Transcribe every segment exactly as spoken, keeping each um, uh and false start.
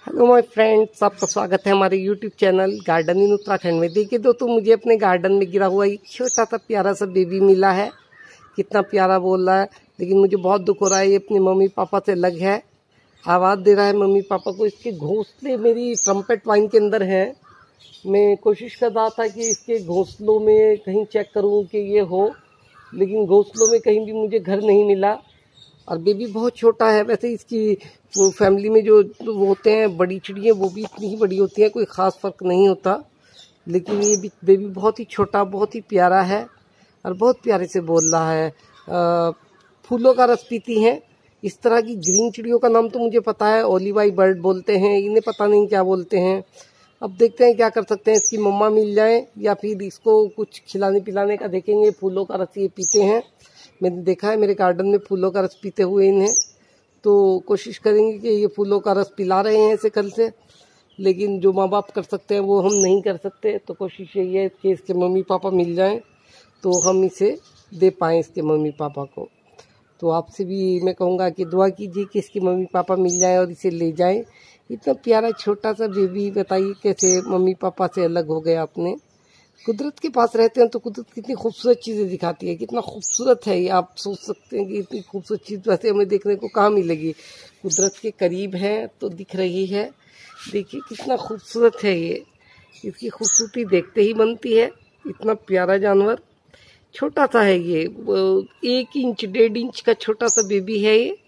Hello my friends, आपका स्वागत है हमारे YouTube channel garden in Uttarakhand में। देखिए दोस्तों, मुझे अपने गार्डन में गिरा हुआ एक छोटा सा प्यारा सा बेबी मिला है। कितना प्यारा बोल रहा है, लेकिन मुझे बहुत दुख हो रहा है। ये अपने मम्मी पापा से अलग है, आवाज़ दे रहा है मम्मी पापा को। इसके घोंसले मेरी ट्रम्पेट वाइन के अंदर हैं। मैं कोशिश कर रहा था कि इसके घोंसलों में कहीं चेक करूँ कि ये हो, लेकिन घोंसलों में कहीं भी मुझे घर नहीं मिला। और बेबी बहुत छोटा है। वैसे इसकी फैमिली में जो वो होते हैं बड़ी चिड़ियाँ, वो भी इतनी ही बड़ी होती हैं, कोई ख़ास फ़र्क नहीं होता। लेकिन ये बेबी बहुत ही छोटा, बहुत ही प्यारा है और बहुत प्यारे से बोल रहा है। आ, फूलों का रस पीती हैं। इस तरह की ग्रीन चिड़ियों का नाम तो मुझे पता है, ओलिवाई बर्ड बोलते हैं, इन्हें पता नहीं क्या बोलते हैं। अब देखते हैं क्या कर सकते हैं। इसकी मम्मा मिल जाए या फिर इसको कुछ खिलाने पिलाने का देखेंगे। फूलों का रस ये पीते हैं, मैंने देखा है मेरे गार्डन में फूलों का रस पीते हुए इन्हें। तो कोशिश करेंगे कि ये फूलों का रस पिला रहे हैं ऐसे कल से, लेकिन जो माँ बाप कर सकते हैं वो हम नहीं कर सकते। तो कोशिश यही है कि इसके मम्मी पापा मिल जाएं तो हम इसे दे पाएँ इसके मम्मी पापा को। तो आपसे भी मैं कहूँगा कि दुआ कीजिए कि इसके मम्मी पापा मिल जाएं और इसे ले जाएं। इतना प्यारा छोटा सा बेबी, बताइए कैसे मम्मी पापा से अलग हो गए आपने। कुदरत के पास रहते हैं तो कुदरत कितनी खूबसूरत चीज़ें दिखाती है। कितना खूबसूरत है ये, आप सोच सकते हैं कि इतनी खूबसूरत चीज़ वैसे हमें देखने को कहाँ मिलेगी। कुदरत के करीब है तो दिख रही है। देखिए कितना खूबसूरत है ये, इसकी खूबसूरती देखते ही बनती है। इतना प्यारा जानवर, छोटा सा है ये, एक इंच डेढ़ इंच का छोटा सा बेबी है ये।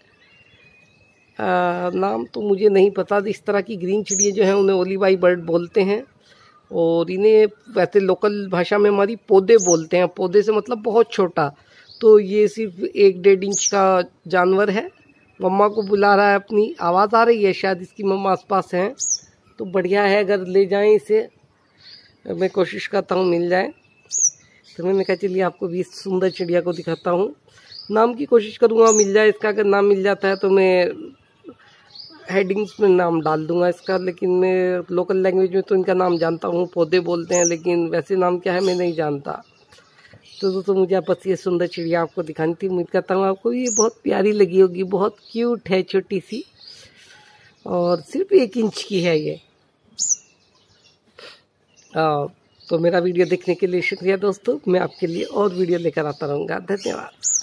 आ, नाम तो मुझे नहीं पता। इस तरह की ग्रीन चिड़िया जो हैं उन्हें ओलिवाई बर्ड बोलते हैं, और इन्हें वैसे लोकल भाषा में हमारी पौधे बोलते हैं। पौधे से मतलब बहुत छोटा। तो ये सिर्फ एक डेढ़ इंच का जानवर है। मम्मा को बुला रहा है, अपनी आवाज़ आ रही है, शायद इसकी मम्मा आसपास हैं। तो बढ़िया है अगर ले जाएं इसे, मैं कोशिश करता हूँ मिल जाए। तो मैंने कहा चलिए आपको भी इस सुंदर चिड़िया को दिखाता हूँ। नाम की कोशिश करूँगा मिल जाए इसका। अगर नाम मिल जाता है तो मैं हेडिंग्स में नाम डाल दूंगा इसका, लेकिन मैं लोकल लैंग्वेज में तो इनका नाम जानता हूँ, पौधे बोलते हैं, लेकिन वैसे नाम क्या है मैं नहीं जानता। तो दोस्तों मुझे बस ये सुंदर चिड़िया आपको दिखानी थी। उम्मीद करता हूँ आपको ये बहुत प्यारी लगी होगी। बहुत क्यूट है, छोटी सी, और सिर्फ एक इंच की है ये। आ, तो मेरा वीडियो देखने के लिए शुक्रिया दोस्तों। मैं आपके लिए और वीडियो लेकर आता रहूँगा। धन्यवाद।